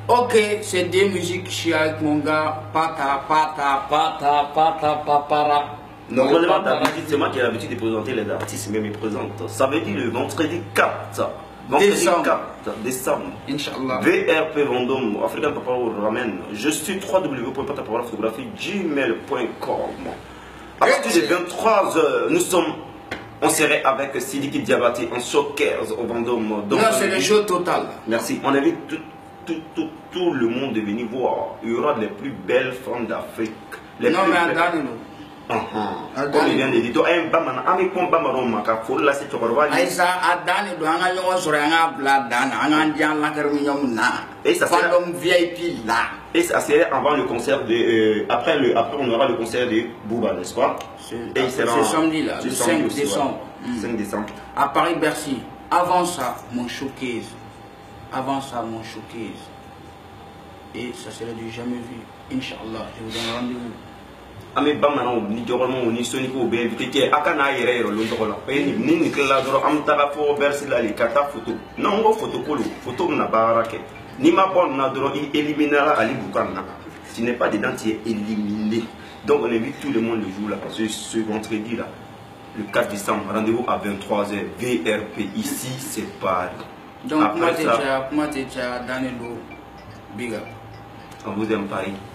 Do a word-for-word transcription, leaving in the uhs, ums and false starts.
Ok, c'est des musiques chic avec mon gars. Pata, pata, pata, pata, papara. Normalement, d'habitude, c'est moi qui ai l'habitude de présenter les artistes, mais me présente. Ça veut dire le vendredi quatre. Vendredi Décembre. quatre décembre. Inch'Allah. V R P Vendôme, African Paparo ramène. Je suis w w w point photographie gmail point com. À partir de vingt-trois heures, nous sommes. On serait avec Sidiki Diabaté en showcase au Vendôme. Donc, non, c'est le show total. Merci. On invite tout, tout, tout, tout le monde de venir voir. Il y aura les plus belles femmes d'Afrique. Non, mais attendez-nous. Comme il vient de dire, un bamana, un pont bamaro maka, faut la c'est chocolat. Aïssa, Adani, do anga yon sur un blad dan, anga dian la kerminyom na. Et ça sera comme V I P là. Et ça serait avant le concert de, euh, après le, après on aura le concert de Booba, n'est-ce pas? C'est samedi là, le cinq décembre. cinq décembre. À Paris-Bercy. Avant ça, mon showcase. Avant ça, mon showcase. Et ça serait du jamais vu. Inch'Allah, je vous donne rendez-vous. Ame bamana ni jogolmo ni soniko be invité akana yere yero lo ndogola pe ni ni kala doro am taga fo bersi la li kata photo non go photo kolo photo na barake ni ma bonne na doro il éliminera Ali Boukan. Tu n'es pas dedans, tu es éliminé. Donc on invite tout le monde le jour là parce que ce vendredi là le quatre décembre rendez-vous à vingt-trois heures V R P ici c'est Paris. Donc comment tu as comment tu as Danilo Big up. On vous aime Paris.